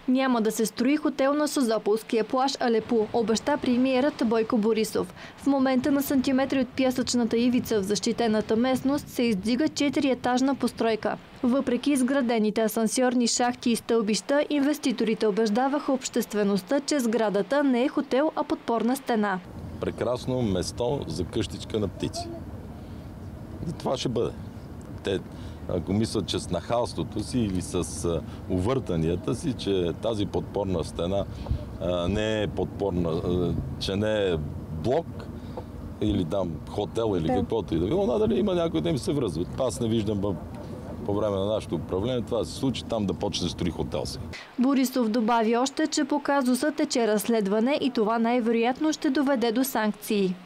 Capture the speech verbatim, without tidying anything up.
Няма да се строи хотел на Созополския плаж Алепу, обеща премиерът Бойко Борисов. В момента на сантиметри от пясъчната ивица в защитената местност се издига четириетажна постройка. Въпреки изградените асансьорни шахти и стълбища, инвеститорите убеждаваха обществеността, че сградата не е хотел, а подпорна стена. Прекрасно место за къщичка на птици. И това ще бъде. Те, ако мислят, че с нахалството си или с увъртанията си, че тази подпорна стена а, не е подпорна, а, че не е блок или там хотел или каквото и да било, надали има някой да им се връзват. Аз не виждам по време на нашето управление това да се случи, там да почне да строи хотел си. Борисов добави още, че по казуса тече разследване и това най-вероятно ще доведе до санкции.